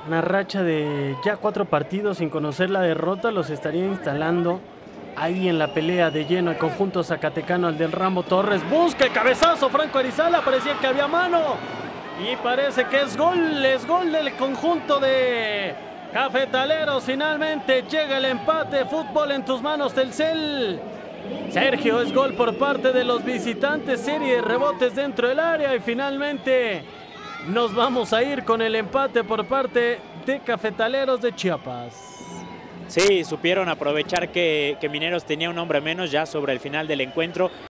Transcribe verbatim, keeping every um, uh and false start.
Una racha de ya cuatro partidos sin conocer la derrota los estaría instalando ahí en la pelea de lleno el conjunto zacatecano. Al del Rambo Torres, busca el cabezazo, Franco Arizala, parecía que había mano y parece que es gol, es gol del conjunto de Cafetaleros. Finalmente llega el empate. Fútbol en tus manos, Telcel. Sergio, es gol por parte de los visitantes, serie de rebotes dentro del área y finalmente nos vamos a ir con el empate por parte de Cafetaleros de Chiapas. Sí, supieron aprovechar que, que Mineros tenía un hombre menos ya sobre el final del encuentro.